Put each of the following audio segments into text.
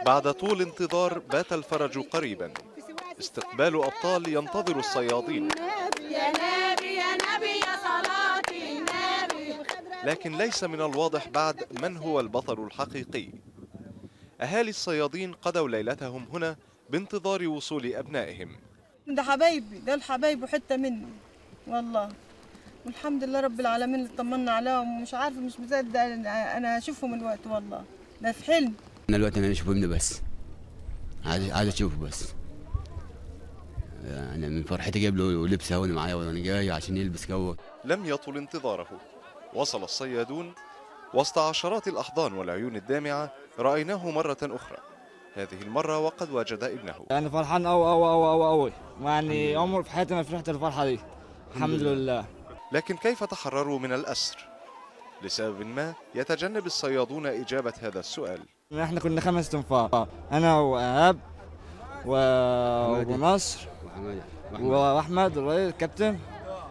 بعد طول انتظار بات الفرج قريبا. استقبال أبطال ينتظر الصيادين، يا نبي يا نبي يا صلاة النبي. لكن ليس من الواضح بعد من هو البطل الحقيقي. أهالي الصيادين قضوا ليلتهم هنا بانتظار وصول أبنائهم. ده حبايبي، ده الحبايب وحتة مني والله، والحمد لله رب العالمين اللي طمنا عليهم. مش عارفة، مش مصدق أنا هشوفهم الوقت والله، ده في حلم. أنا الوقت أنا أشوف ابني بس، عايز أشوفه بس. أنا من فرحتي جايب له لبس هون معايا وأنا جاي عشان يلبس كوه. لم يطل انتظاره، وصل الصيادون وسط عشرات الأحضان والعيون الدامعة. رأيناه مرة أخرى، هذه المرة وقد وجد ابنه. يعني فرحان أوي يعني عمر في حياتي ما فرحت الفرحة دي، الحمد لله. لكن كيف تحرروا من الأسر؟ لسبب ما يتجنب الصيادون إجابة هذا السؤال. احنا كنا 5 تنفار، أنا وإيهاب ونصر وأحمد الرئيس الكابتن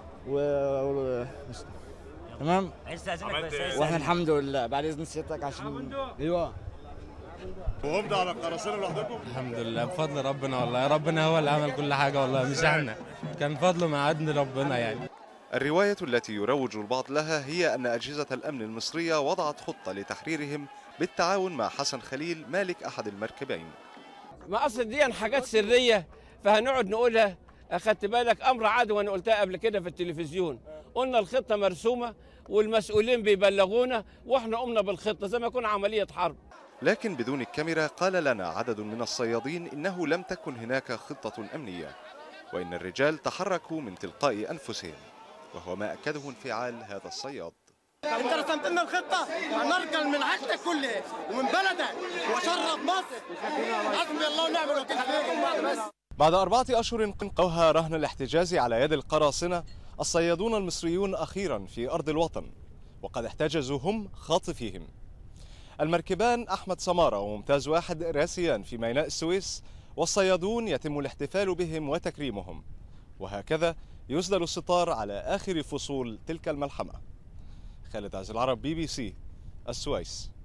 تمام. واحنا الحمد لله بعد إذن سيادتك عشان ايوه. وهم على القراصنة لوحدكم؟ الحمد لله بفضل ربنا والله، ربنا هو اللي عمل كل حاجة والله، مش احنا، كان فضله مع عدن ربنا يعني. الرواية التي يروج البعض لها هي أن أجهزة الأمن المصرية وضعت خطة لتحريرهم بالتعاون مع حسن خليل مالك أحد المركبين. ما أصل دي حاجات سرية فهنقعد نقولها. أخدت بالك أمر عادي، وأنا قلتها قبل كده في التلفزيون، قلنا الخطة مرسومة والمسؤولين بيبلغونا وإحنا قمنا بالخطة زي ما يكون عملية حرب. لكن بدون الكاميرا قال لنا عدد من الصيادين إنه لم تكن هناك خطة أمنية، وإن الرجال تحركوا من تلقاء أنفسهم، وهو ما أكده انفعال هذا الصياد. انت رسمت لنا الخطه، هنرجل من عشتك كلها ومن بلدك وشرف مصر. حسبي الله ونعم الوكيل فيكم. بعد 4 أشهر قوها رهن الاحتجاز على يد القراصنة، الصيادون المصريون أخيرا في أرض الوطن، وقد احتجزوا هم خاطفيهم. المركبان أحمد سمارة وممتاز واحد راسيان في ميناء السويس، والصيادون يتم الاحتفال بهم وتكريمهم، وهكذا يسدل الستار على آخر فصول تلك الملحمة. خالد عز العرب، BBC، السويس.